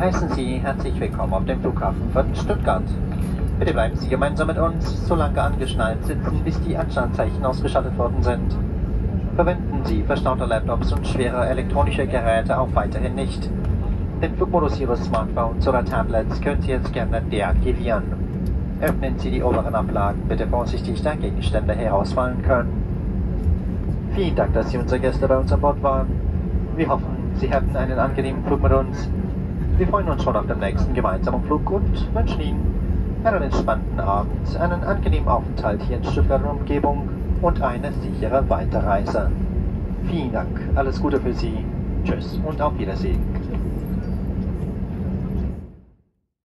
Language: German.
heißen Sie herzlich willkommen auf dem Flughafen von Stuttgart. Bitte bleiben Sie gemeinsam mit uns so lange angeschnallt sitzen, bis die Anstandszeichen ausgeschaltet worden sind. Verwenden Sie verstaute Laptops und schwere elektronische Geräte auch weiterhin nicht. Den Flugmodus Ihres Smartphones oder Tablets können Sie jetzt gerne deaktivieren. Öffnen Sie die oberen Ablagen bitte vorsichtig, da Gegenstände herausfallen können. Vielen Dank, dass Sie unsere Gäste bei uns an Bord waren. Wir hoffen, Sie hatten einen angenehmen Flug mit uns. Wir freuen uns schon auf den nächsten gemeinsamen Flug und wünschen Ihnen einen entspannten Abend, einen angenehmen Aufenthalt hier in Stuttgart und Umgebung und eine sichere Weiterreise. Vielen Dank, alles Gute für Sie. Tschüss und auf Wiedersehen.